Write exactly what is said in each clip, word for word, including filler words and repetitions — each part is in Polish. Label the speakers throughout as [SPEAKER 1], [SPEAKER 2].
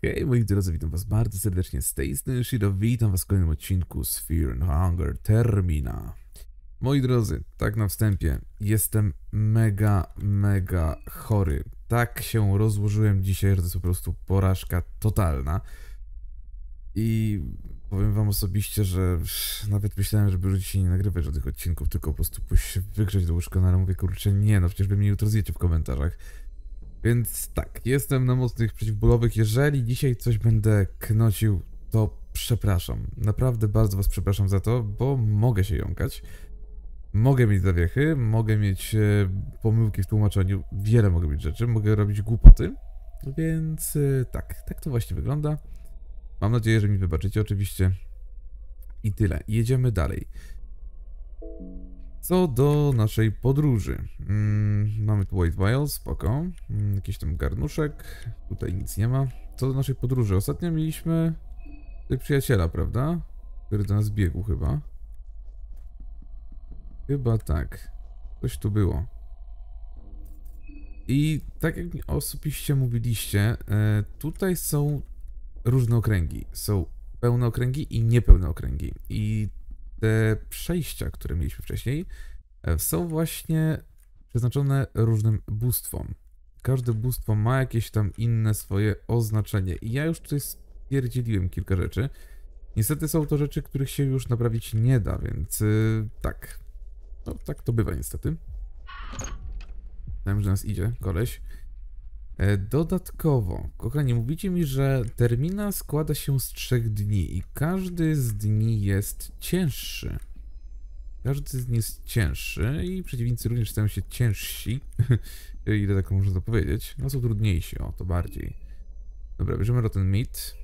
[SPEAKER 1] Hej moi drodzy, witam was bardzo serdecznie z tej strony Shiro, witam was w kolejnym odcinku z Fear and Hunger Termina. Moi drodzy, tak na wstępie, jestem mega, mega chory. Tak się rozłożyłem dzisiaj, że to jest po prostu porażka totalna. I powiem wam osobiście, że nawet myślałem, żeby już dzisiaj nie nagrywać żadnych odcinków, tylko po prostu pójść się wygrzeć do łóżka, no ale mówię, kurczę, nie no, przecież wy mnie jutro zjecie w komentarzach. Więc tak, jestem na mocnych przeciwbólowych. Jeżeli dzisiaj coś będę knocił, to przepraszam. Naprawdę bardzo was przepraszam za to, bo mogę się jąkać. Mogę mieć zawiechy, mogę mieć e, pomyłki w tłumaczeniu, wiele mogę mieć rzeczy, mogę robić głupoty. Więc e, tak, tak to właśnie wygląda. Mam nadzieję, że mi wybaczycie oczywiście. I tyle. Jedziemy dalej. Co do naszej podróży. Mm, mamy tu White Vial, spoko. Mm, jakiś tam garnuszek. Tutaj nic nie ma. Co do naszej podróży. Ostatnio mieliśmy tutaj przyjaciela, prawda? Który do nas biegł chyba. Chyba tak. Coś tu było. I tak jak mi osobiście mówiliście, e, tutaj są różne okręgi. Są pełne okręgi i niepełne okręgi. I te przejścia, które mieliśmy wcześniej, są właśnie przeznaczone różnym bóstwom. Każde bóstwo ma jakieś tam inne swoje oznaczenie. I ja już tutaj stwierdziłem kilka rzeczy. Niestety są to rzeczy, których się już naprawić nie da, więc yy, tak. No tak to bywa niestety. Wiem, że nas idzie koleś. E, dodatkowo, kochani, mówicie mi, że termina składa się z trzech dni i każdy z dni jest cięższy. Każdy z nich jest cięższy i przeciwnicy również stają się ciężsi, ile tak można to powiedzieć. No są trudniejsi, o to bardziej. Dobra, bierzemy Rotten Meat.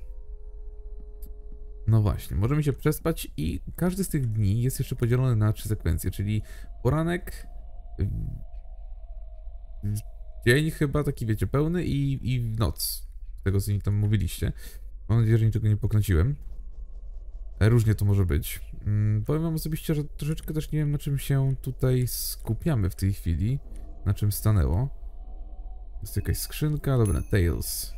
[SPEAKER 1] No właśnie, możemy się przespać i każdy z tych dni jest jeszcze podzielony na trzy sekwencje, czyli poranek, dzień chyba taki wiecie pełny i, i noc, z tego co mi tam mówiliście. Mam nadzieję, że niczego nie pokręciłem. Różnie to może być. Hmm, powiem wam osobiście, że troszeczkę też nie wiem, na czym się tutaj skupiamy w tej chwili. Na czym stanęło. Jest jakaś skrzynka. Dobra, Tails.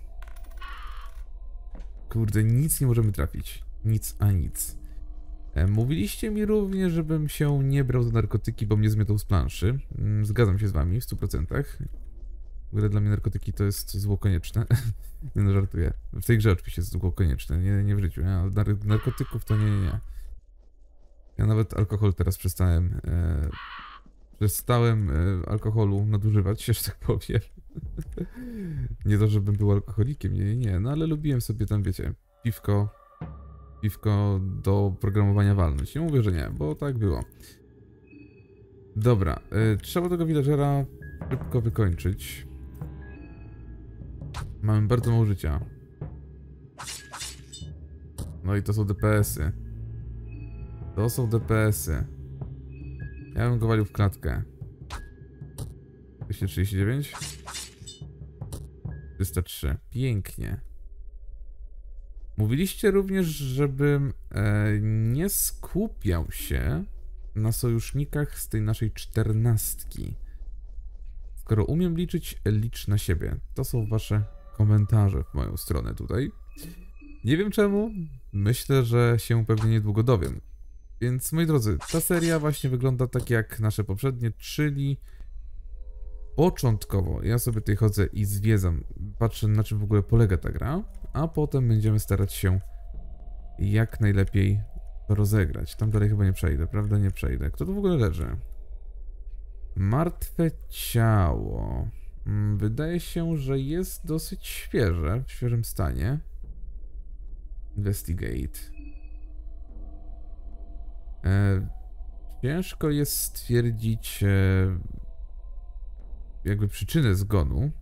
[SPEAKER 1] Kurde, nic nie możemy trafić. Nic a nic. E, mówiliście mi również, żebym się nie brał za narkotyki, bo mnie zmiotą z planszy. Hmm, zgadzam się z wami w stu procentach. W ogóle dla mnie narkotyki to jest zło konieczne. Nie no, żartuję. W tej grze oczywiście jest zło konieczne, nie, nie w życiu, nie? Ale nar narkotyków to nie, nie, nie. Ja nawet alkohol teraz przestałem... E, przestałem e, alkoholu nadużywać, że tak powiem. Nie to, żebym był alkoholikiem, nie, nie, nie. No ale lubiłem sobie tam, wiecie, piwko... Piwko do programowania walnąć. Nie mówię, że nie, bo tak było. Dobra, e, trzeba tego villagera szybko wykończyć. Mamy bardzo mało życia. No i to są D P S-y. To są D P S-y. Ja bym go walił w klatkę. dwieście trzydzieści dziewięć. trzysta trzy. Pięknie. Mówiliście również, żebym e, nie skupiał się na sojusznikach z tej naszej czternastki. Skoro umiem liczyć, licz na siebie. To są wasze komentarze w moją stronę tutaj. Nie wiem czemu, myślę, że się pewnie niedługo dowiem. Więc moi drodzy, ta seria właśnie wygląda tak jak nasze poprzednie, czyli początkowo ja sobie tutaj chodzę i zwiedzam, patrzę na czym w ogóle polega ta gra, a potem będziemy starać się jak najlepiej to rozegrać. Tam dalej chyba nie przejdę, prawda? Nie przejdę. Kto tu w ogóle leży? Martwe ciało. Wydaje się, że jest dosyć świeże, w świeżym stanie. Investigate. E, ciężko jest stwierdzić e, jakby przyczynę zgonu.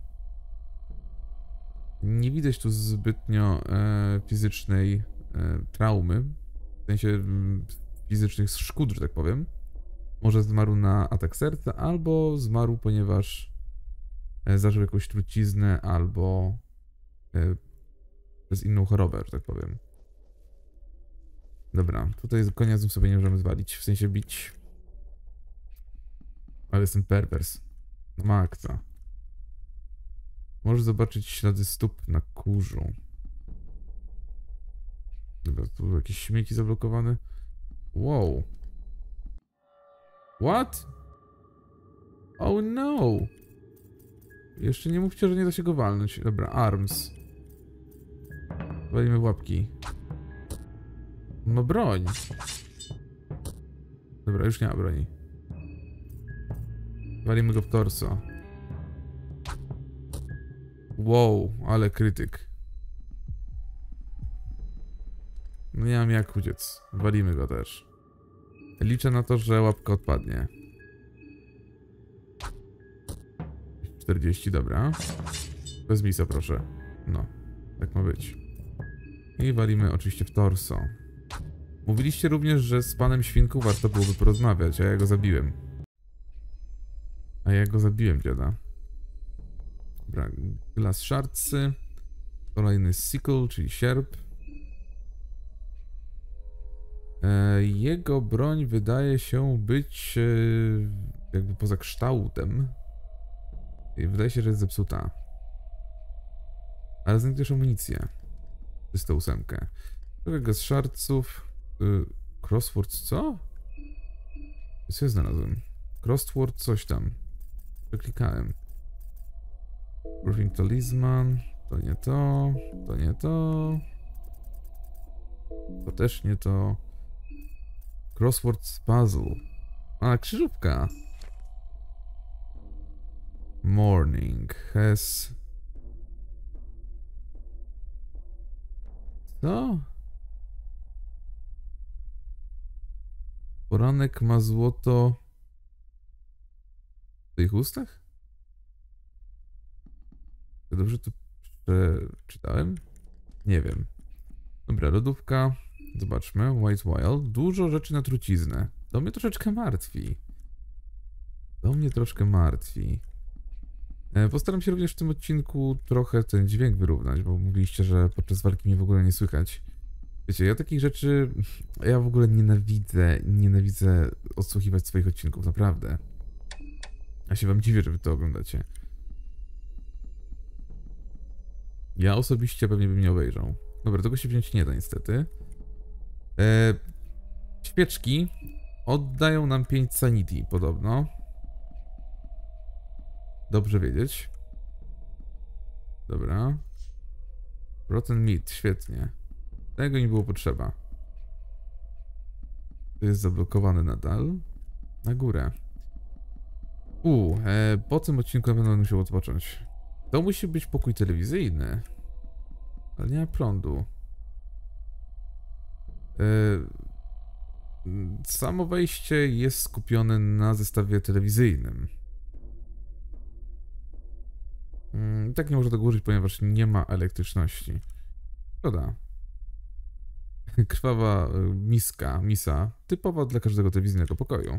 [SPEAKER 1] Nie widać tu zbytnio e, fizycznej e, traumy, w sensie m, fizycznych szkód, że tak powiem. Może zmarł na atak serca, albo zmarł, ponieważ e, zażył jakąś truciznę, albo e, przez inną chorobę, że tak powiem. Dobra, tutaj konia znów sobie nie możemy zwalić, w sensie bić. Ale jestem perwers. No maksa. Możesz zobaczyć ślady stóp na kurzu. Dobra, tu były jakieś śmieci zablokowane. Wow. What? Oh no! Jeszcze nie mówcie, że nie da się go walnąć. Dobra, arms. Walimy łapki. No broń. Dobra, już nie ma broni. Walimy go w torso. Wow, ale krytyk. No nie mam jak uciec. Walimy go też. Liczę na to, że łapka odpadnie. czterdzieści, dobra. Bez misa, proszę. No, tak ma być. I walimy oczywiście w torso. Mówiliście również, że z panem Świnką warto byłoby porozmawiać, a ja go zabiłem. A ja go zabiłem, dziada. Dobra, glas szarcy. Kolejny sickle, czyli sierp. E, jego broń wydaje się być e, jakby poza kształtem. I wydaje się, że jest zepsuta. Ale znajdziesz amunicję. trzysta osiem. Trochę gaz szarców. Y, crosswords, co? Co ja znalazłem? Crossword, coś tam. Przeklikałem. Roofing talisman. To nie to. To nie to. To też nie to. Crosswords puzzle. A, krzyżówka. Morning has... Co? Poranek ma złoto w tych ustach? Ja dobrze to przeczytałem? Nie wiem. Dobra, lodówka. Zobaczmy. White Wild. Dużo rzeczy na truciznę. To mnie troszeczkę martwi. To mnie troszkę martwi. Postaram się również w tym odcinku trochę ten dźwięk wyrównać, bo mówiliście, że podczas walki mnie w ogóle nie słychać. Wiecie, ja takich rzeczy... Ja w ogóle nienawidzę, nienawidzę odsłuchiwać swoich odcinków, naprawdę. Ja się wam dziwię, że wy to oglądacie. Ja osobiście pewnie bym nie obejrzał. Dobra, tego się wziąć nie da niestety. E, świeczki oddają nam pięć sanity podobno. Dobrze wiedzieć. Dobra. Rotten meat, świetnie. Tego nie było potrzeba. To jest zablokowane nadal. Na górę. U, e, po tym odcinku będę musiał odpocząć. To musi być pokój telewizyjny. Ale nie ma prądu. E, samo wejście jest skupione na zestawie telewizyjnym. I tak nie można tego użyć, ponieważ nie ma elektryczności. Szkoda. Krwawa miska, misa, typowa dla każdego telewizyjnego pokoju.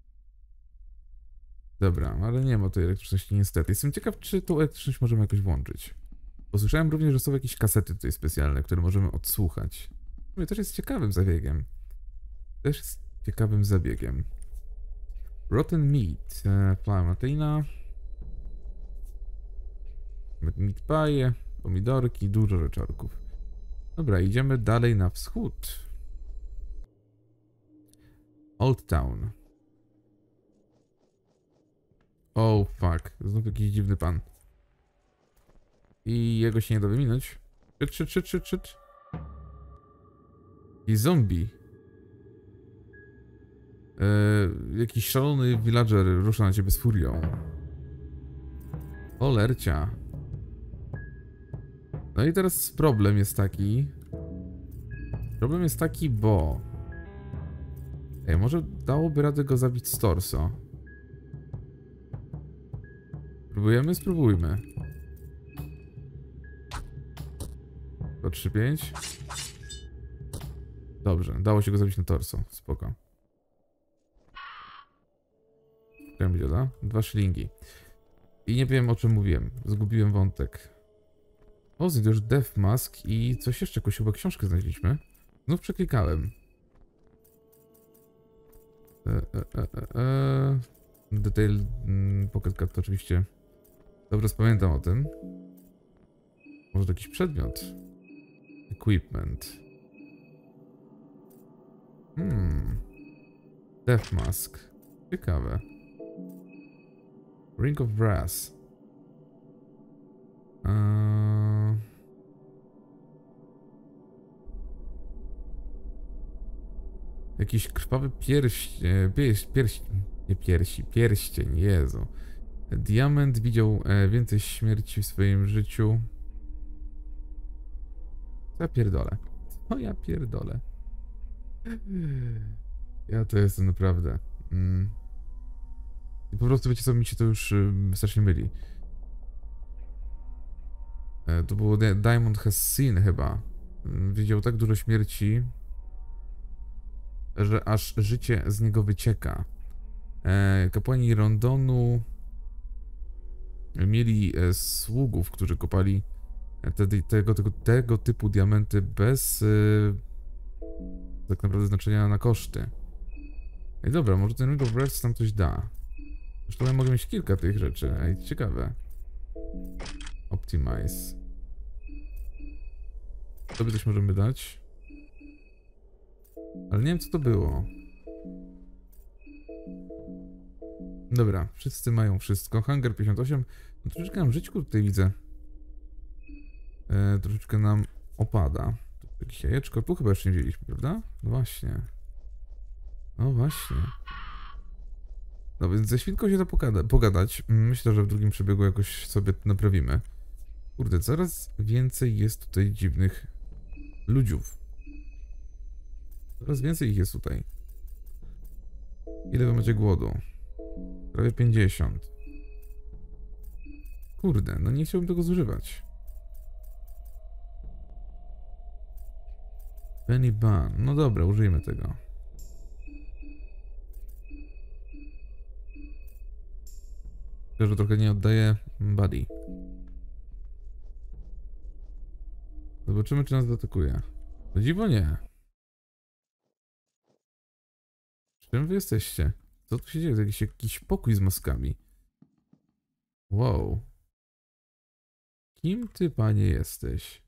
[SPEAKER 1] Dobra, ale nie ma tej elektryczności niestety. Jestem ciekaw, czy tą elektryczność możemy jakoś włączyć. Posłyszałem również, że są jakieś kasety tutaj specjalne, które możemy odsłuchać. To też jest ciekawym zabiegiem. Też jest ciekawym zabiegiem. Rotten meat, Plamatina. Meat pie, pomidorki, dużo rzeczarków. Dobra, idziemy dalej na wschód. Old Town. Oh fuck, znów jakiś dziwny pan. I jego się nie da wyminąć. Czyt, czyt, czyt, czyt, czyt. I zombie. Eee, jakiś szalony villager rusza na ciebie z furią. Olercia. No i teraz problem jest taki. Problem jest taki, bo... Ej, może dałoby radę go zabić z torso. Próbujemy? Spróbujmy. To trzy pięć. Dobrze, dało się go zabić na torso. Spoko. Wiem, gdzie da? Dwa szlingi. I nie wiem, o czym mówiłem. Zgubiłem wątek. O, znajdę już Death Mask i coś jeszcze, jakąś chyba książkę znaleźliśmy. Znów przeklikałem. E, e, e, e. Detail mm, Pocket Card to oczywiście. Dobrze pamiętam o tym. Może to jakiś przedmiot. Equipment. Hmm. Death Mask. Ciekawe. Ring of Brass. Eee... Jakiś krwawy pierś... Pierś... pierś... Nie piersi, pierścień, Jezu. Diament widział e, więcej śmierci w swoim życiu. Co ja pierdolę? Co ja pierdolę? Ja to jestem naprawdę... Mm. I po prostu wiecie co, mi się to już y, strasznie myli. E, to było Diamond Has Seen chyba. Mm, widział tak dużo śmierci, że aż życie z niego wycieka. E, kapłani Rondonu mieli e, sługów, którzy kopali te, tego, tego, tego typu diamenty bez e, tak naprawdę znaczenia na koszty. Ej, dobra, może ten Ring of Brass nam coś da. Zresztą ja mogę mieć kilka tych rzeczy. Ej, ciekawe. Optimize. Tobie coś możemy dać. Ale nie wiem, co to było. Dobra, wszyscy mają wszystko. Hunger pięćdziesiąt osiem. No troszeczkę nam żyćku tutaj widzę. E, troszeczkę nam opada. Tu jakieś jajeczko. Tu chyba jeszcze nie wzięliśmy, prawda? No właśnie. No właśnie. No więc ze świnką się da pogada pogadać. Myślę, że w drugim przebiegu jakoś sobie to naprawimy. Kurde, coraz więcej jest tutaj dziwnych ludziów. Coraz więcej ich jest tutaj. Ile wy macie głodu? Prawie pięćdziesiąt. Kurde, no nie chciałbym tego zużywać. Penny Ban. No dobra, użyjmy tego. Myślę, że trochę nie oddaję Buddy. Zobaczymy, czy nas zaatakuje. To dziwo nie. Czym wy jesteście? Co tu się dzieje? To jakiś, jakiś pokój z maskami. Wow. Kim ty, panie, jesteś?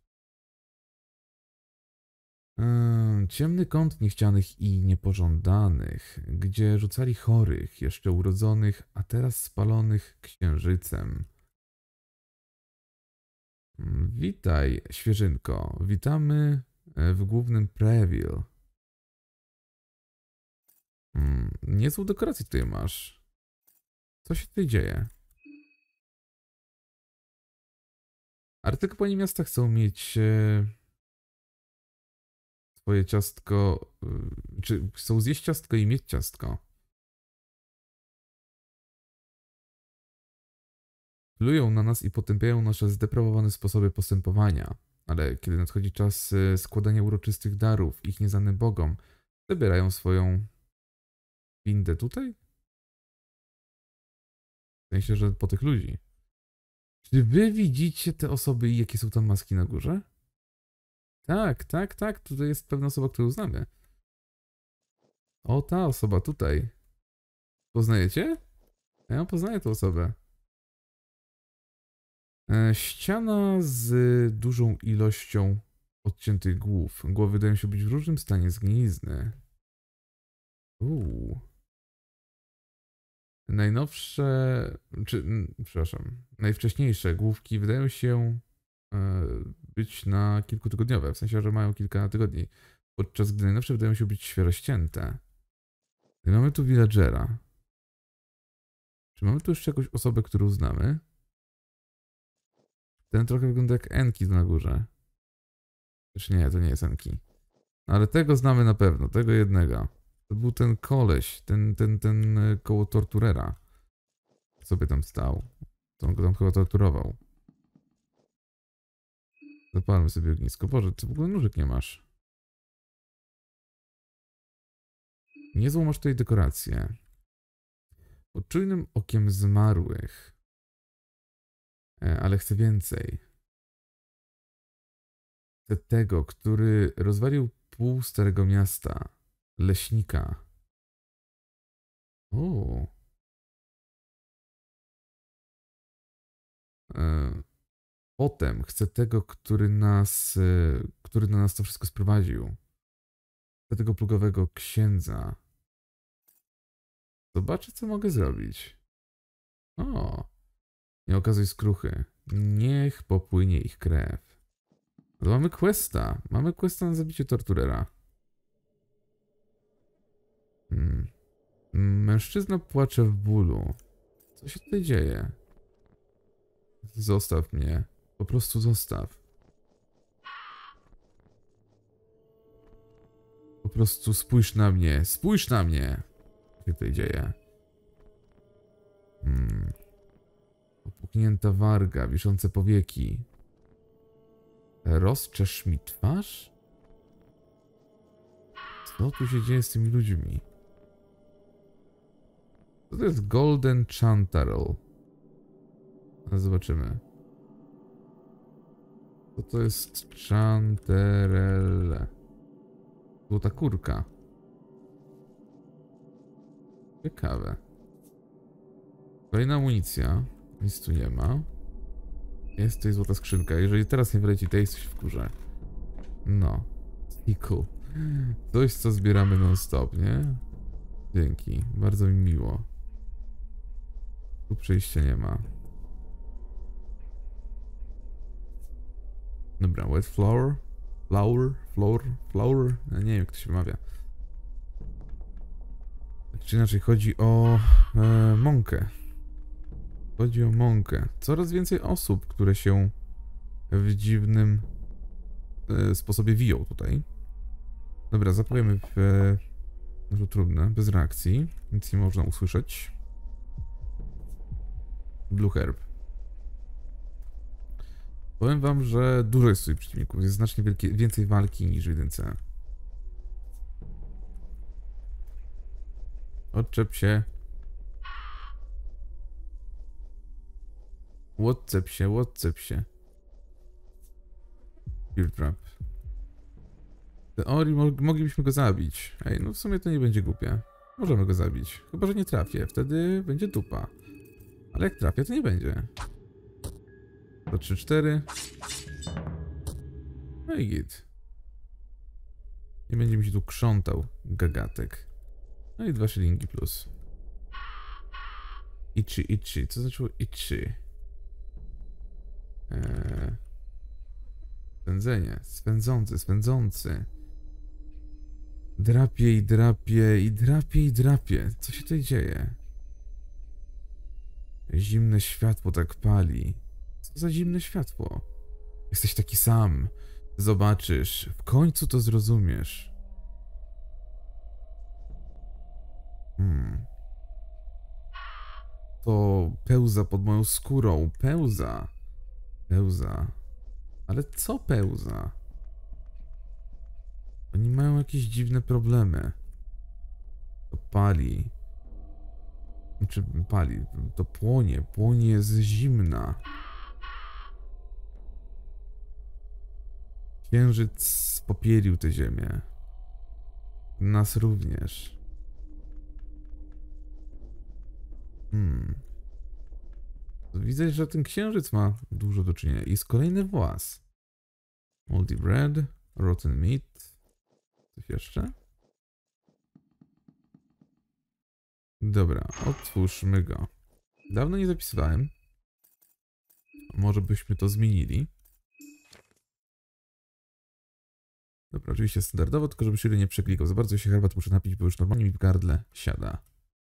[SPEAKER 1] Eee, ciemny kąt niechcianych i niepożądanych, gdzie rzucali chorych, jeszcze urodzonych, a teraz spalonych księżycem. Witaj, świeżynko. Witamy w głównym Preville. Hmm, niezłą dekorację tutaj masz. Co się tutaj dzieje? Artykapłani miasta chcą mieć e, swoje ciastko, e, czy chcą zjeść ciastko i mieć ciastko. Plują na nas i potępiają nasze zdeprawowane sposoby postępowania. Ale kiedy nadchodzi czas e, składania uroczystych darów ich nieznanym bogom, zabierają swoją windę tutaj? W sensie, że po tych ludzi. Czy wy widzicie te osoby i jakie są tam maski na górze? Tak, tak, tak. Tutaj jest pewna osoba, którą znamy. O, ta osoba tutaj. Poznajecie? Ja poznaję tę osobę. E, ściana z dużą ilością odciętych głów. Głowy wydają się być w różnym stanie zgnilizny. Uuu. Najnowsze, czy, m, przepraszam, najwcześniejsze główki wydają się e, być na kilkutygodniowe, w sensie, że mają kilka tygodni, podczas gdy najnowsze wydają się być świeżo ścięte. I mamy tu villagera. Czy mamy tu jeszcze jakąś osobę, którą znamy? Ten trochę wygląda jak Enki tu na górze. Też nie, to nie jest Enki. Ale tego znamy na pewno, tego jednego. To był ten koleś, ten, ten, ten koło torturera. Sobie tam stał. To on go tam chyba torturował. Zapalmy sobie ognisko. Boże, ty w ogóle nóżek nie masz. Niezłą masz tutaj dekorację. Pod czujnym okiem zmarłych. E, ale chcę więcej. Chcę tego, który rozwalił pół starego miasta. Leśnika. O. E, potem chcę tego, który nas, e, który na nas to wszystko sprowadził. do tego plugowego księdza. Zobaczę, co mogę zrobić. O, nie okazuj skruchy. Niech popłynie ich krew. Ale mamy questa. Mamy questa na zabicie torturera. Hmm. Mężczyzna płacze w bólu. Co się tutaj dzieje? Zostaw mnie. Po prostu zostaw. Po prostu spójrz na mnie. Spójrz na mnie. Co się tutaj dzieje? Hmm. Opuknięta warga, wiszące powieki. Rozczesz mi twarz? Co tu się dzieje z tymi ludźmi? Co to jest Golden Chantarelle? Zobaczymy. Co to jest Chanterelle? Złota kurka. Ciekawe. Kolejna amunicja. Nic tu nie ma. Jest tutaj złota skrzynka. Jeżeli teraz nie wyleci tej, to się wkurzę. No. I cool. Coś, co zbieramy non-stop, nie? Dzięki. Bardzo mi miło. Tu przejścia nie ma. Dobra, wet flour. Flour, flour, flour. Ja nie wiem, jak to się wymawia. Tak czy inaczej, chodzi o e, mąkę. Chodzi o mąkę. Coraz więcej osób, które się w dziwnym e, sposobie wiją tutaj. Dobra, zapojemy w... E, no to trudne, bez reakcji. Nic nie można usłyszeć. Blue Herb. Powiem wam, że dużo jest tutaj przeciwników. Jest znacznie wielkie, więcej walki niż w jedynce. Odczep się. Odczep się, odczep się. Fear Trap. W teorii moglibyśmy go zabić. Ej, no w sumie to nie będzie głupie. Możemy go zabić. Chyba, że nie trafię. Wtedy będzie dupa. Ale jak trafię, to nie będzie. To trzy cztery. No i git. Nie będzie mi się tu krzątał gagatek. No i dwa szylingi plus. Ichi, ichi. Co znaczyło ichi? Eee... Swędzenie. Swędzący, swędzący. Drapie i drapie i drapie i drapie. Co się tutaj dzieje? Zimne światło tak pali. Co za zimne światło? Jesteś taki sam. Zobaczysz. W końcu to zrozumiesz. Hmm. To pełza pod moją skórą. Pełza. Pełza. Ale co pełza? Oni mają jakieś dziwne problemy. To pali. Znaczy pali. To płonie. Płonie z zimna. Księżyc spopielił tę ziemię. Nas również. Hmm. Widzę, że ten księżyc ma dużo do czynienia. Jest kolejny włas. Moldy bread, rotten meat. Coś jeszcze? Dobra, otwórzmy go. Dawno nie zapisywałem. Może byśmy to zmienili. Dobra, oczywiście standardowo, tylko żeby Shirley nie przeklikał. Za bardzo się herbat muszę napić, bo już normalnie mi w gardle siada.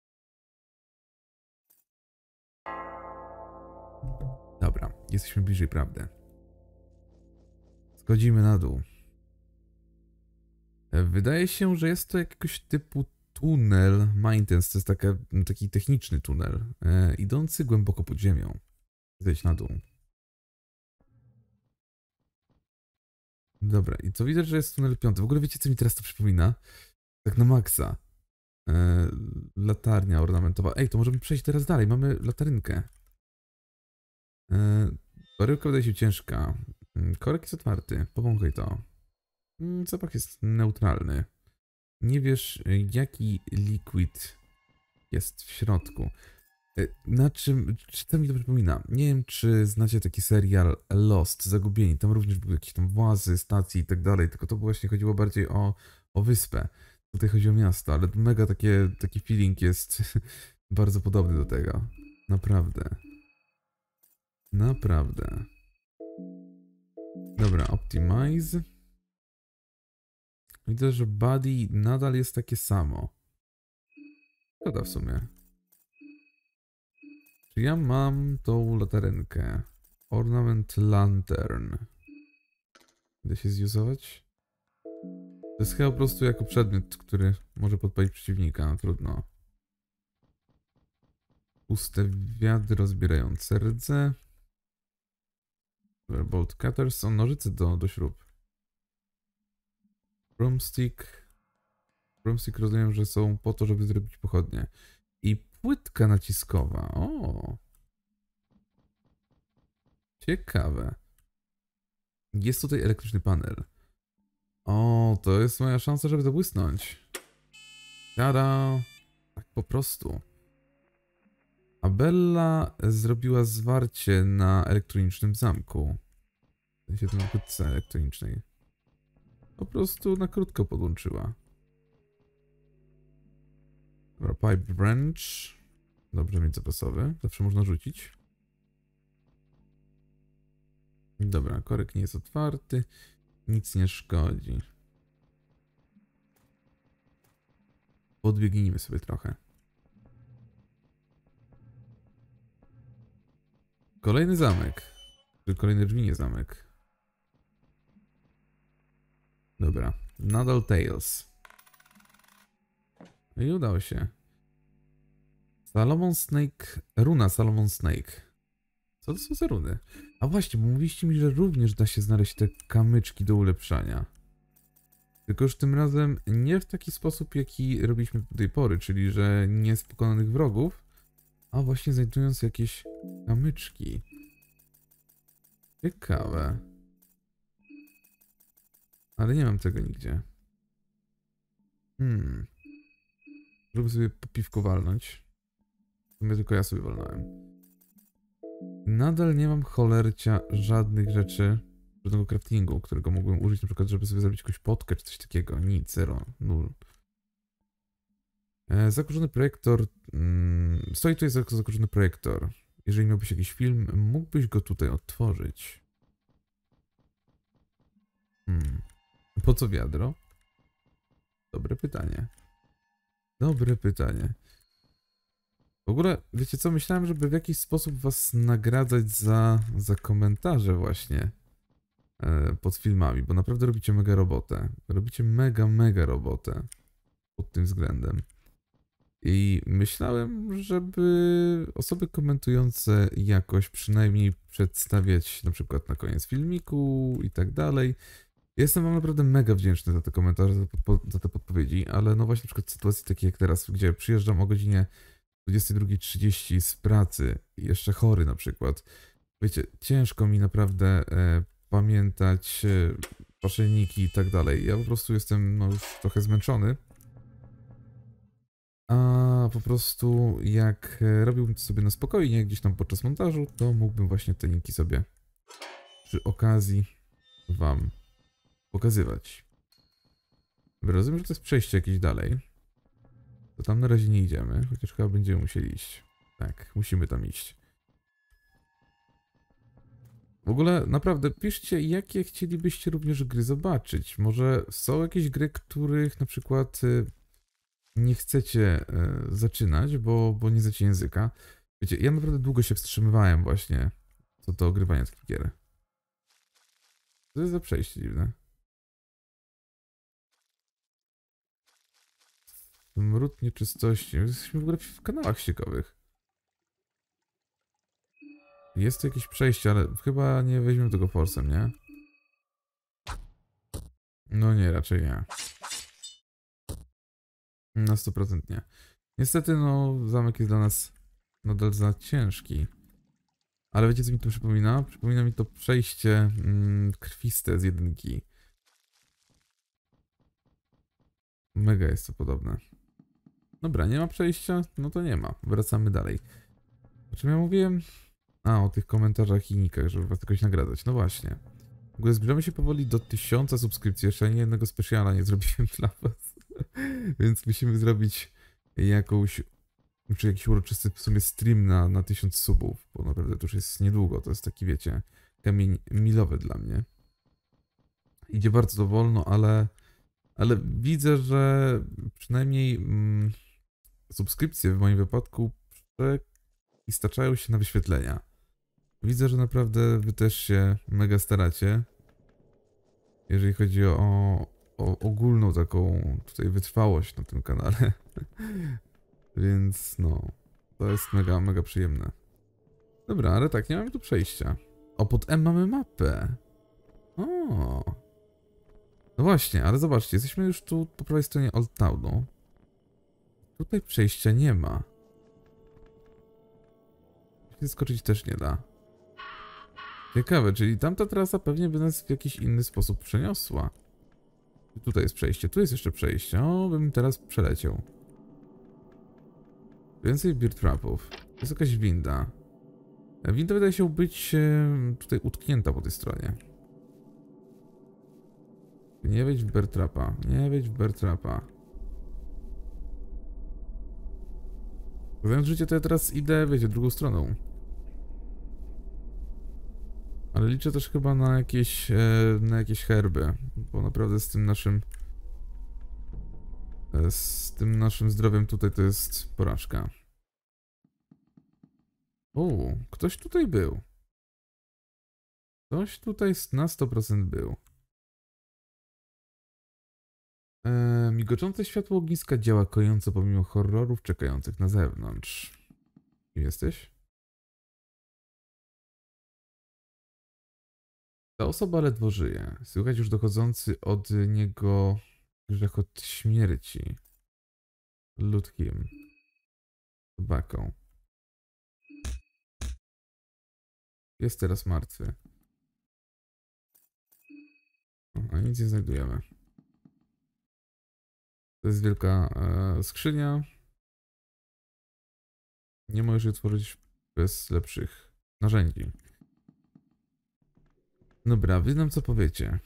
[SPEAKER 1] Dobra, jesteśmy bliżej prawdy. Schodzimy na dół. Wydaje się, że jest to jakiegoś typu tunel maintenance. To jest taka, taki techniczny tunel, e, idący głęboko pod ziemią. Zejdź na dół. Dobra, i co widzę, że jest tunel piąty. W ogóle wiecie, co mi teraz to przypomina? Tak na maksa. E, latarnia ornamentowa. Ej, to możemy przejść teraz dalej. Mamy latarynkę. E, baryłka wydaje się ciężka. Korek jest otwarty. Powąchaj to. Zapach jest neutralny. Nie wiesz, jaki liquid jest w środku. Na czym, czy to mi to przypomina? Nie wiem, czy znacie taki serial Lost, Zagubieni. Tam również były jakieś tam włazy, stacje i tak dalej, tylko to właśnie chodziło bardziej o, o wyspę. Tutaj chodzi o miasto, ale mega takie, taki feeling jest bardzo podobny do tego. Naprawdę. Naprawdę. Dobra, optimize. Widzę, że body nadal jest takie samo. Szkoda w sumie. Czy ja mam tą latarenkę? Ornament lantern. Da się zjuzować? To jest chyba po prostu jako przedmiot, który może podpalić przeciwnika. Trudno. Puste wiadro zbierające rdze. Bolt cutters są nożyce do, do śrub. Broomstick. Broomstick rozumiem, że są po to, żeby zrobić pochodnie. I płytka naciskowa. O. Ciekawe. Jest tutaj elektryczny panel. O, to jest moja szansa, żeby zabłysnąć. Tada! Tak po prostu. A Bella zrobiła zwarcie na elektronicznym zamku. W sensie tym płytce elektronicznej. Po prostu na krótko podłączyła. Dobra, pipe branch. Dobrze mieć zapasowy. Zawsze można rzucić. Dobra, korek nie jest otwarty. Nic nie szkodzi. Podbiegnijmy sobie trochę. Kolejny zamek. Kolejny drzwi, nie zamek. Dobra. Nadal Tales. I udało się. Salomon Snake. Runa Salomon Snake. Co to są za runy? A właśnie, bo mówiliście mi, że również da się znaleźć te kamyczki do ulepszania. Tylko już tym razem nie w taki sposób, jaki robiliśmy do tej pory, czyli że nie z pokonanych wrogów, a właśnie znajdując jakieś kamyczki. Ciekawe. Ale nie mam tego nigdzie. Hmm. Żeby sobie po piwku walnąć. To mnie tylko ja sobie walnąłem. Nadal nie mam cholercia żadnych rzeczy, żadnego craftingu, którego mógłbym użyć na przykład, żeby sobie zrobić jakąś potkę czy coś takiego. Nic, zero, nul. E, zakurzony projektor. Mm, stoi tutaj zakurzony projektor. Jeżeli miałbyś jakiś film, mógłbyś go tutaj odtworzyć. Hmm. Po co wiadro? Dobre pytanie. Dobre pytanie. W ogóle, wiecie co, myślałem, żeby w jakiś sposób was nagradzać za, za komentarze właśnie e, pod filmami, bo naprawdę robicie mega robotę. Robicie mega, mega robotę pod tym względem. I myślałem, żeby osoby komentujące jakoś przynajmniej przedstawiać na przykład na koniec filmiku i tak dalej. Jestem wam naprawdę mega wdzięczny za te komentarze, za, podpo za te podpowiedzi, ale no właśnie na przykład w sytuacji takiej jak teraz, gdzie przyjeżdżam o godzinie dwudziestej drugiej trzydzieści z pracy i jeszcze chory na przykład. Wiecie, ciężko mi naprawdę e, pamiętać e, wasze niki i tak dalej. Ja po prostu jestem no, już trochę zmęczony. A po prostu jak e, robiłbym to sobie na spokojnie, gdzieś tam podczas montażu, to mógłbym właśnie te niki sobie przy okazji wam pokazywać. Rozumiem, że to jest przejście jakieś dalej. To tam na razie nie idziemy, chociaż chyba będziemy musieli iść. Tak, musimy tam iść. W ogóle naprawdę piszcie, jakie chcielibyście również gry zobaczyć. Może są jakieś gry, których na przykład nie chcecie zaczynać, bo, bo nie znacie języka. Wiecie, ja naprawdę długo się wstrzymywałem właśnie co do ogrywania takich gier. To jest za przejście dziwne. Mród nieczystości. Jesteśmy w ogóle w kanałach ciekawych. Jest tu jakieś przejście, ale chyba nie weźmiemy tego forsem, nie? No nie, raczej nie. Na sto procent nie. Niestety, no, zamek jest dla nas nadal za ciężki. Ale wiecie, co mi to przypomina? Przypomina mi to przejście mm, krwiste z jedynki. Mega jest to podobne. Dobra, nie ma przejścia? No to nie ma. Wracamy dalej. O czym ja mówiłem? A, o tych komentarzach i nikach, żeby was jakoś nagradzać. No właśnie. W ogóle zbliżamy się powoli do tysiąca subskrypcji. Jeszcze ani jednego specjala nie zrobiłem dla was. Więc musimy zrobić jakąś, czy jakiś uroczysty w sumie stream na, na tysiąc subów. Bo naprawdę to już jest niedługo. To jest taki, wiecie, kamień milowy dla mnie. Idzie bardzo wolno, ale, ale widzę, że przynajmniej mm, subskrypcje w moim wypadku i staczają się na wyświetlenia. Widzę, że naprawdę wy też się mega staracie. Jeżeli chodzi o, o ogólną taką tutaj wytrwałość na tym kanale. Więc no, to jest mega, mega przyjemne. Dobra, ale tak, nie mamy tu przejścia. O, pod M mamy mapę. O. No właśnie, ale zobaczcie, jesteśmy już tu po prawej stronie Old Townu. Tutaj przejścia nie ma. Skoczyć też nie da. Ciekawe, czyli tamta trasa pewnie by nas w jakiś inny sposób przeniosła. Tutaj jest przejście, tu jest jeszcze przejście. O, bym teraz przeleciał. Więcej bear trapów. To jest jakaś winda. Winda wydaje się być tutaj utknięta po tej stronie. Nie wejdź w bear trapa. Nie wejdź w bear trapa. Zamiast życie to ja teraz idę, wiecie, drugą stroną. Ale liczę też chyba na jakieś, na jakieś herby, bo naprawdę z tym naszym z tym naszym zdrowiem tutaj to jest porażka. O, ktoś tutaj był. Ktoś tutaj na sto procent był. Eee, migoczące światło ogniska działa kojąco pomimo horrorów czekających na zewnątrz. Kim jesteś? Ta osoba ledwo żyje. Słychać już dochodzący od niego grzechot śmierci. Ludkiem. Tobaką. Jest teraz martwy. O, a nic nie znajdujemy. To jest wielka e, skrzynia. Nie możesz jej otworzyć bez lepszych narzędzi. Dobra, wy nam co powiecie?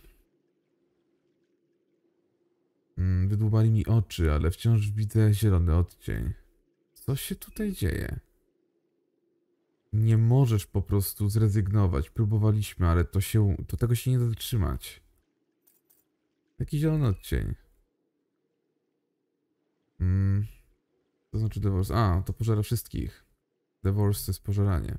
[SPEAKER 1] Hmm, wydłubali mi oczy, ale wciąż widzę zielony odcień. Co się tutaj dzieje? Nie możesz po prostu zrezygnować. Próbowaliśmy, ale to się, to tego się nie da zatrzymać. Taki zielony odcień. Hmm. To znaczy divorce. A, to pożera wszystkich. Divorce to jest pożeranie.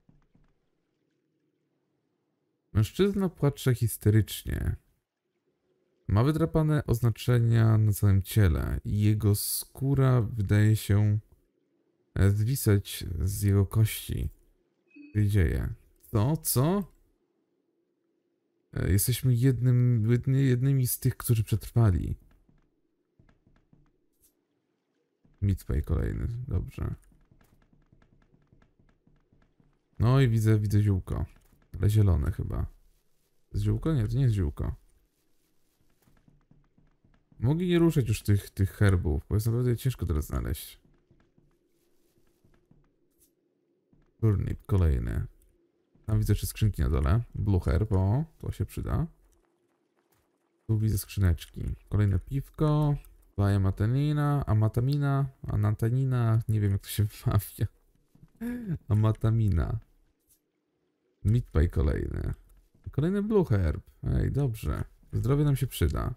[SPEAKER 1] Mężczyzna płacze histerycznie. Ma wydrapane oznaczenia na całym ciele i jego skóra wydaje się zwisać z jego kości. Co się dzieje? Co? Co? Jesteśmy jednym, jednymi z tych, którzy przetrwali. Meatpay kolejny, dobrze. No i widzę, widzę ziółko. Ale zielone chyba. Jest ziółko? Nie, to nie jest ziółko. Mogli nie ruszać już tych, tych herbów, bo jest naprawdę ciężko teraz znaleźć. Turnip kolejny. Tam widzę jeszcze skrzynki na dole. Blue herb, o, to się przyda. Tu widzę skrzyneczki. Kolejne piwko. Amatanina, amatamina, anatanina, nie wiem jak to się wymawia. Amatamina. Meatpie kolejny. Kolejny blue herb. Ej, dobrze. Zdrowie nam się przyda.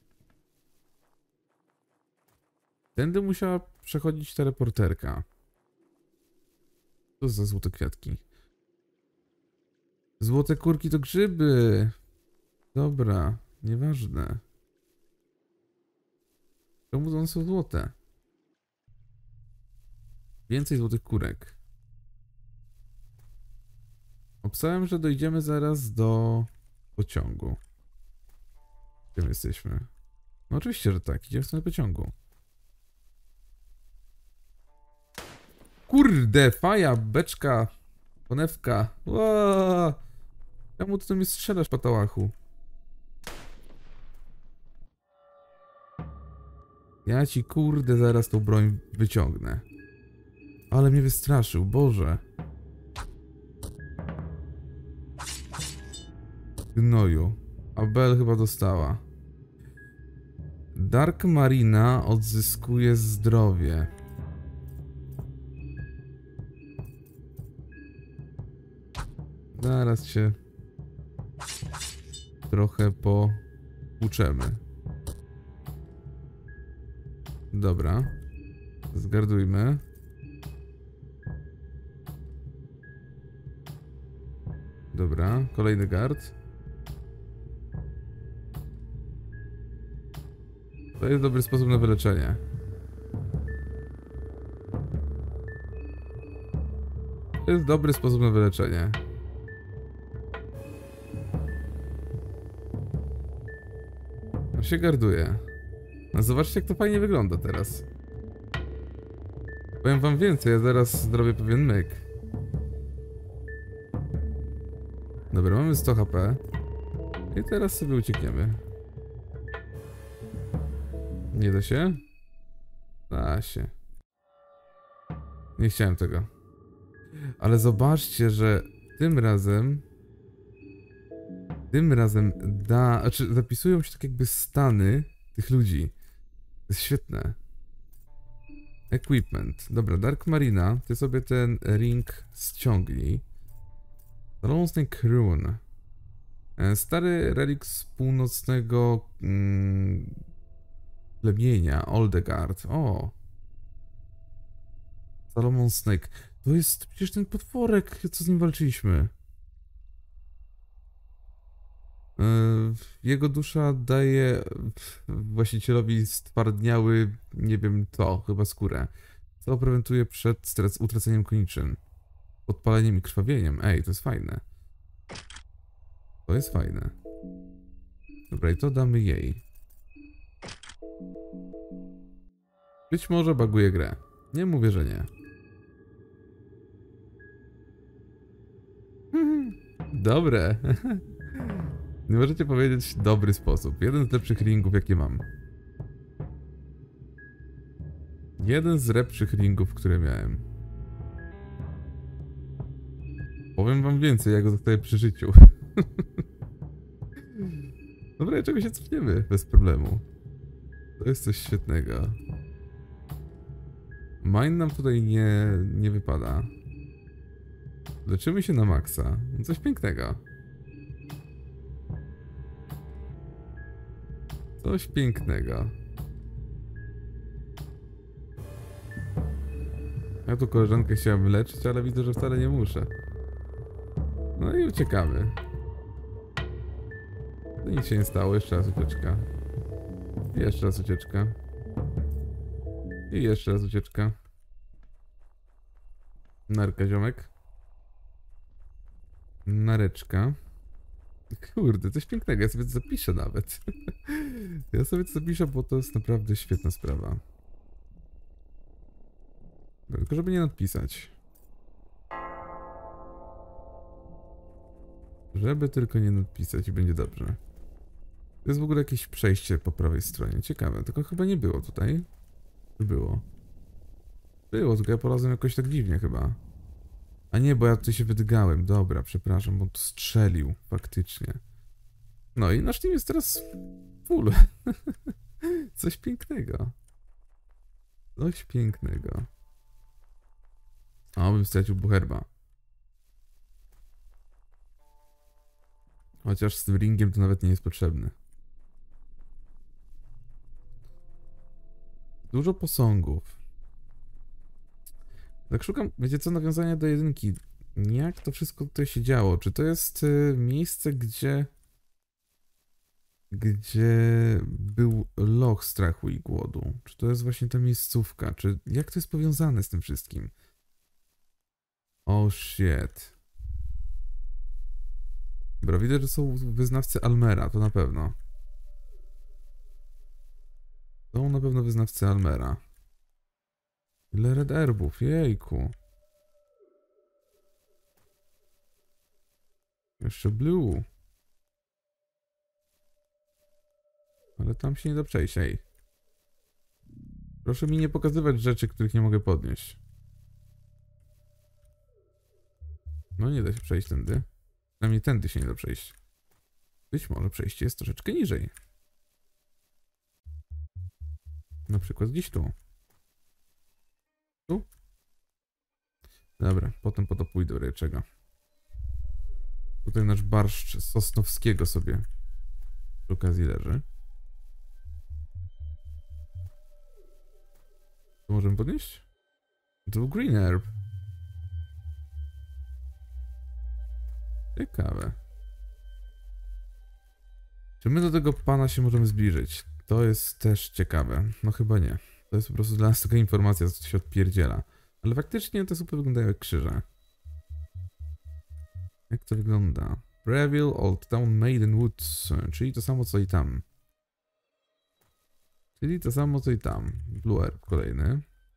[SPEAKER 1] Tędy musiała przechodzić teleporterka. Co za złote kwiatki? Złote kurki to grzyby. Dobra, nieważne. Czemu one są złote? Więcej złotych kurek. Obstałem, że dojdziemy zaraz do pociągu. Gdzie my jesteśmy? No oczywiście, że tak. Idziemy w stronę pociągu. Kurde, faja, beczka, konewka. Ło! Czemu ty do mnie strzelasz, patałachu? Ja ci kurde zaraz tą broń wyciągnę. Ale mnie wystraszył, Boże. Gnoju. A Belle chyba dostała. Dark Marina odzyskuje zdrowie. Zaraz się trochę pouczemy. Dobra. Zgardujmy. Dobra, kolejny gard. To jest dobry sposób na wyleczenie. To jest dobry sposób na wyleczenie. On się garduje. No zobaczcie, jak to fajnie wygląda teraz. Powiem wam więcej, ja zaraz zrobię pewien myk. Dobra, mamy sto H P. I teraz sobie uciekniemy. Nie da się? Da się. Nie chciałem tego. Ale zobaczcie, że tym razem... Tym razem da... Znaczy, zapisują się tak jakby stany tych ludzi. To jest świetne. Equipment. Dobra, Dark Marina. Ty sobie ten ring ściągnij. Salomon Snake Rune. Stary relikt z północnego mm, plemienia, Oldegard. O! Salomon Snake. To jest przecież ten potworek, co z nim walczyliśmy. Jego dusza daje właścicielowi stwardniały, nie wiem co, chyba skórę. Co prewentuje przed utraceniem koniczyn. Podpaleniem i krwawieniem. Ej, to jest fajne. To jest fajne. Dobra, i to damy jej. Być może baguje grę. Nie mówię, że nie. Dobre. Nie możecie powiedzieć dobry sposób. Jeden z lepszych ringów, jakie mam. Jeden z lepszych ringów, które miałem. Powiem wam więcej, jak go zostaję przy życiu. Dobra, czego się cofniemy bez problemu. To jest coś świetnego. Mine nam tutaj nie, nie wypada. Leczymy się na maksa. Coś pięknego. Coś pięknego. Ja tu koleżankę chciałem leczyć, ale widzę, że wcale nie muszę. No i uciekamy. No nic się nie stało, jeszcze raz ucieczka. I jeszcze raz ucieczka. I jeszcze raz ucieczka. Narka, ziomek. Nareczka. Kurde, coś pięknego, ja sobie to zapiszę nawet. Ja sobie to zapiszę, bo to jest naprawdę świetna sprawa. Tylko żeby nie nadpisać. Żeby tylko nie nadpisać i będzie dobrze. To jest w ogóle jakieś przejście po prawej stronie. Ciekawe, tylko chyba nie było tutaj. Czy było? Było, tylko ja polazłem jakoś tak dziwnie chyba. A nie, bo ja tutaj się wydygałem. Dobra, przepraszam, bo on tu strzelił. Faktycznie. No i nasz team jest teraz full. Coś pięknego. Coś pięknego. A, bym stracił bucherba. Chociaż z tym ringiem to nawet nie jest potrzebny. Dużo posągów. Tak szukam, wiecie co, nawiązania do jedynki. Jak to wszystko tutaj się działo? Czy to jest y, miejsce, gdzie... Gdzie był loch strachu i głodu? Czy to jest właśnie ta miejscówka? Czy jak to jest powiązane z tym wszystkim? Oh shit. Dobra, widzę, że są wyznawcy Almera, to na pewno. Są na pewno wyznawcy Almera. Ile red herbów, jejku. Jeszcze blue. Ale tam się nie da przejść, ej. Proszę mi nie pokazywać rzeczy, których nie mogę podnieść. No nie da się przejść tędy. Przynajmniej tędy się nie da przejść. być może przejście jest troszeczkę niżej. Na przykład gdzieś tu. Tu? Dobra, potem po to pójdę ryczego. Tutaj nasz barszcz Sosnowskiego sobie przy okazji leży. To możemy podnieść? To był Green Herb. Ciekawe. Czy my do tego pana się możemy zbliżyć? To jest też ciekawe. No chyba nie. To jest po prostu dla nas taka informacja, co się odpierdziela. Ale faktycznie te supy wyglądają jak krzyże. Jak to wygląda? Breville, Old Town, Maiden Woods. Czyli to samo co i tam. Czyli to samo co i tam. Blue Herb kolejny.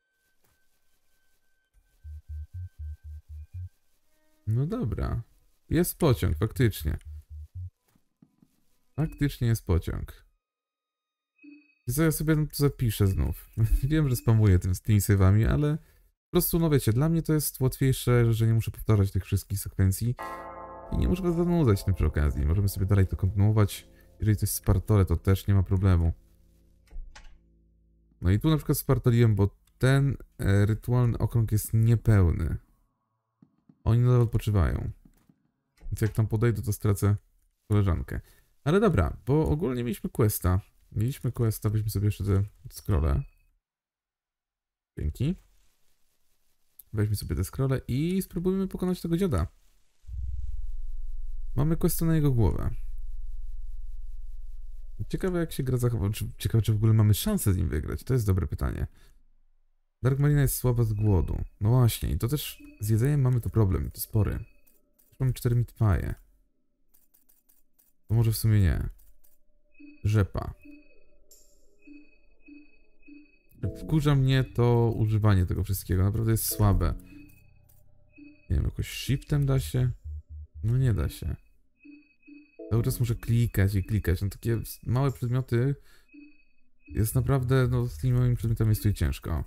[SPEAKER 1] No dobra. Jest pociąg, faktycznie. Faktycznie jest pociąg. I co ja sobie to zapiszę znów. Wiem, że spamuję tym, z tymi sejwami, ale po prostu, no wiecie, dla mnie to jest łatwiejsze, że nie muszę powtarzać tych wszystkich sekwencji i nie muszę was zanudzać tym przy okazji. Możemy sobie dalej to kontynuować. Jeżeli coś spartolę, to też nie ma problemu. No i tu na przykład spartoliłem, bo ten e, rytualny okrąg jest niepełny. Oni nadal odpoczywają. Więc jak tam podejdę, to stracę koleżankę. Ale dobra, bo ogólnie mieliśmy questa. Mieliśmy questa, weźmy sobie jeszcze te scrolle. Dzięki. Weźmy sobie te scrolle i spróbujmy pokonać tego dziada. Mamy questa na jego głowę. Ciekawe jak się gra zachowa. Ciekawe czy w ogóle mamy szansę z nim wygrać. To jest dobre pytanie. Dark Marina jest słaba z głodu. No właśnie, i to też z jedzeniem mamy tu problem, to spory. Już mamy cztery meatpie'e. To może w sumie nie. Rzepa. Wkurza mnie to używanie tego wszystkiego, naprawdę jest słabe. Nie wiem, jakoś shiftem da się? No nie da się. Cały czas muszę klikać i klikać, no takie małe przedmioty jest naprawdę, no z tymi moimi przedmiotami jest tutaj ciężko.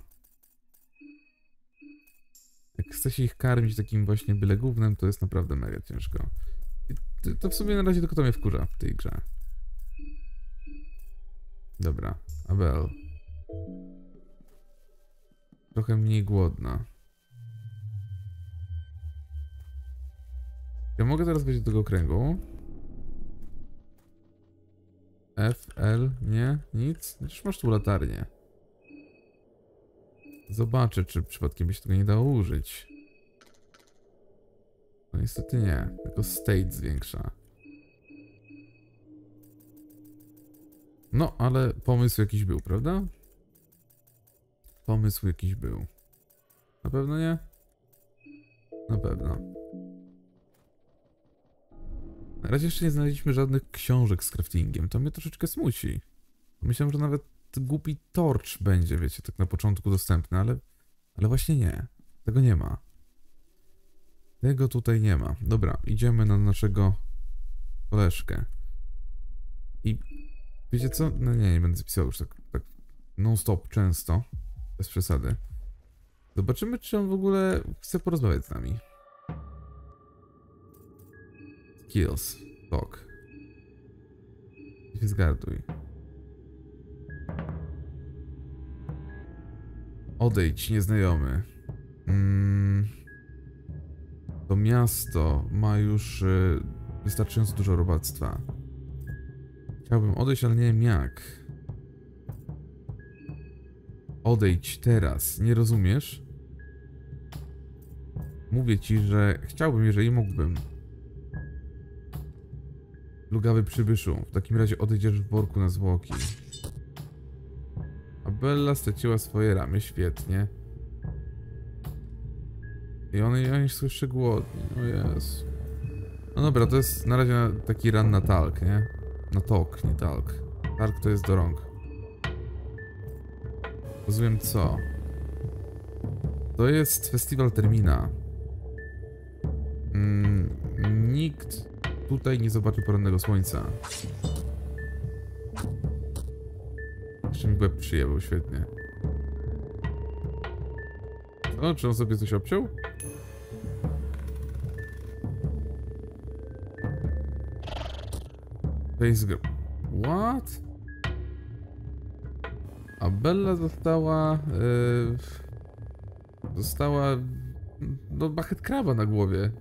[SPEAKER 1] Jak chce się ich karmić takim właśnie byle gównem, to jest naprawdę mega ciężko. I to w sumie na razie tylko to mnie wkurza w tej grze. Dobra, Abel. Trochę mniej głodna. Ja mogę teraz wejść do tego kręgu. F, L, nie? Nic? Przecież masz tu latarnię. Zobaczę, czy przypadkiem by się tego nie dało użyć. No niestety nie. Tylko state zwiększa. No, ale pomysł jakiś był, prawda? Pomysł jakiś był. Na pewno nie? Na pewno. Na razie jeszcze nie znaleźliśmy żadnych książek z craftingiem. To mnie troszeczkę smuci. Myślałem, że nawet głupi torch będzie, wiecie, tak na początku dostępny, ale, ale właśnie nie. Tego nie ma. Tego tutaj nie ma. Dobra, idziemy na naszego koleżkę. I wiecie co? No nie, nie będę zapisał już tak, tak non-stop, często. Bez przesady. Zobaczymy, czy on w ogóle chce porozmawiać z nami. Skills. Talk. Zgarduj. Odejdź, nieznajomy. Mm. To miasto ma już y, wystarczająco dużo robactwa. Chciałbym odejść, ale nie wiem jak. Odejdź teraz, nie rozumiesz? Mówię ci, że chciałbym, jeżeli mógłbym. Plugawy przybyszu, w takim razie odejdziesz w worku na zwłoki. A Bella straciła swoje ramy, świetnie. I one, oni są jeszcze głodni, o Jezu. No dobra, to jest na razie taki run na talk, nie? Na talk, nie talk. Talk to jest do rąk. Rozumiem co? To jest festiwal Termina. Mm, nikt tutaj nie zobaczy porannego słońca. Jeszcze mi łeb przyjebał, świetnie. O, czy on sobie coś obciął? Face grab. What? A Bella została... Yy, została... No, bucket kraba na głowie.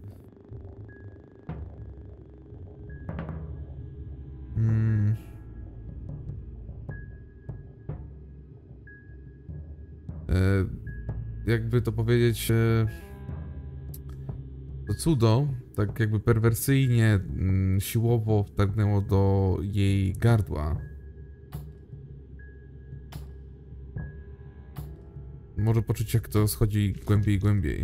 [SPEAKER 1] hmm. yy, jakby to powiedzieć... Yy, to cudo, tak jakby perwersyjnie, yy, siłowo wtargnęło do jej gardła. Może poczuć, jak to schodzi głębiej i głębiej.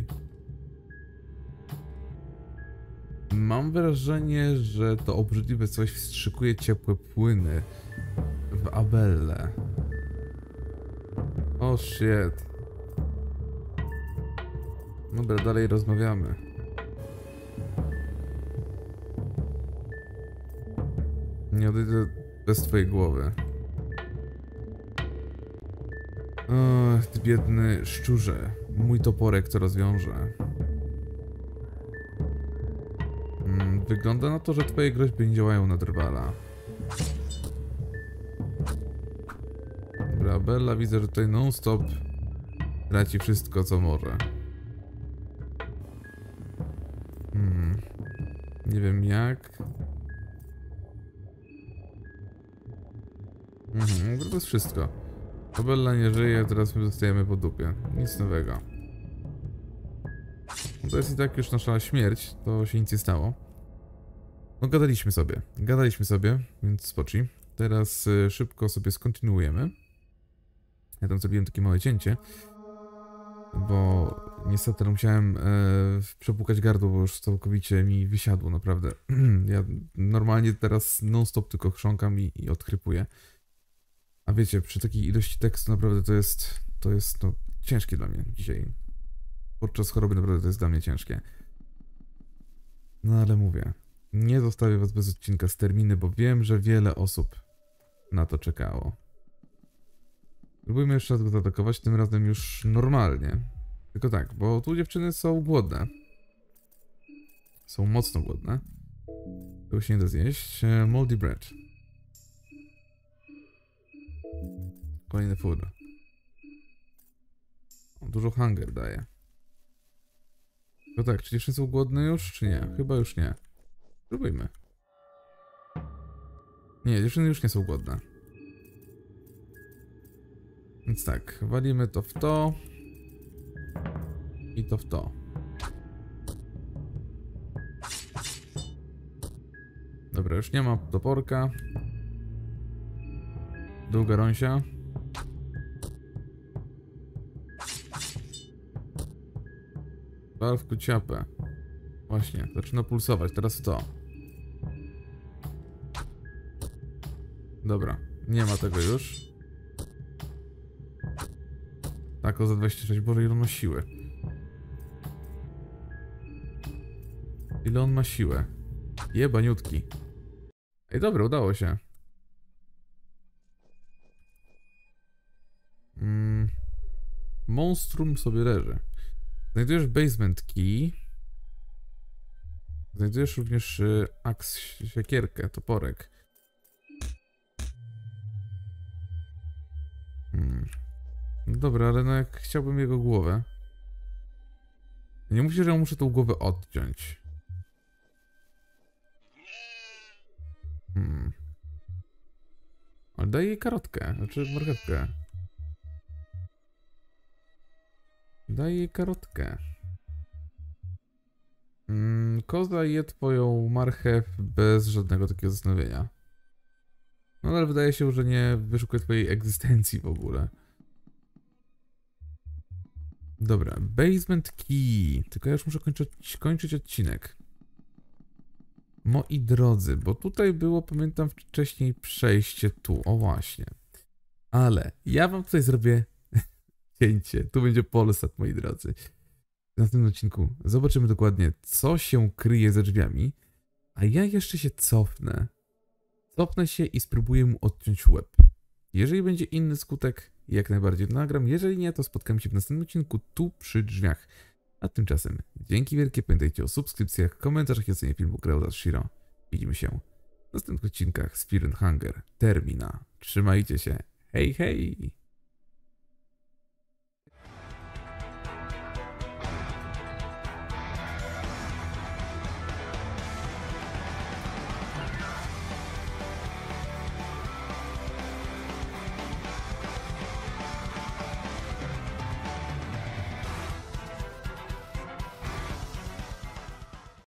[SPEAKER 1] Mam wrażenie, że to obrzydliwe coś wstrzykuje ciepłe płyny w Abellę. O oh shit. Dobra, dalej rozmawiamy. Nie odejdę bez twojej głowy. Ach, ty biedny szczurze. Mój toporek to rozwiąże. Hmm, wygląda na to, że twoje groźby nie działają na drwala. Dobra, Bella, widzę, że tutaj non-stop traci wszystko, co może. Hmm. Nie wiem jak. Mhm, to jest wszystko. To Bella nie żyje, teraz my zostajemy po dupie. Nic nowego. To jest i tak już nasza śmierć, to się nic nie stało. No gadaliśmy sobie, gadaliśmy sobie, więc spocznij. Teraz y, szybko sobie skontynuujemy. Ja tam zrobiłem takie małe cięcie, bo niestety no, musiałem e, przepłukać gardło, bo już całkowicie mi wysiadło, naprawdę. Ja normalnie teraz non-stop tylko chrząkam i, i odchrypuję. A wiecie, przy takiej ilości tekstu naprawdę to jest, to jest no, ciężkie dla mnie dzisiaj. Podczas choroby naprawdę to jest dla mnie ciężkie. No ale mówię, nie zostawię was bez odcinka z terminy, bo wiem, że wiele osób na to czekało. Próbujmy jeszcze raz go zaatakować, tym razem już normalnie. Tylko tak, bo tu dziewczyny są głodne. Są mocno głodne. Tego się nie da zjeść. Moldy bread. Kolejny food. Dużo hunger daje. No tak, czy dziewczyny są głodne już, czy nie? Chyba już nie. Spróbujmy. Nie, dziewczyny już nie są głodne. Więc tak, walimy to w to. I to w to. Dobra, już nie ma toporka. Długa rąsia. Wal w kuciapę. Właśnie, zaczyna pulsować, teraz w to. Dobra, nie ma tego już. Tak, o za dwadzieścia sześć, Boże, ile on ma siły. Ile on ma siłę. Jebaniutki. Ej, dobra, udało się. Mm. Monstrum sobie leży. Znajdujesz basement key. Znajdujesz również y, aks, siekierkę, toporek. Hmm. Dobra, ale no jak chciałbym jego głowę. Nie musisz, że ja muszę tą głowę odciąć. Hmm. Ale daj jej karotkę, znaczy marchewkę. Daj jej karotkę. Hmm, koza je twoją marchew bez żadnego takiego zastanowienia. No ale wydaje się, że nie wyszukuje twojej egzystencji w ogóle. Dobra, basement key. Tylko ja już muszę kończyć, kończyć odcinek. Moi drodzy, bo tutaj było, pamiętam wcześniej, przejście tu. O właśnie. Ale ja wam tutaj zrobię cięcie. Tu będzie Polsat, moi drodzy. W następnym odcinku zobaczymy dokładnie, co się kryje za drzwiami. A ja jeszcze się cofnę. Cofnę się i spróbuję mu odciąć łeb. Jeżeli będzie inny skutek, jak najbardziej nagram. Jeżeli nie, to spotkamy się w następnym odcinku tu przy drzwiach. A tymczasem dzięki wielkie. Pamiętajcie o subskrypcjach, komentarzach i ocenie filmu Greudas Shiro. Widzimy się następnych odcinkach z Fear and Hunger Termina. Trzymajcie się. Hej, hej!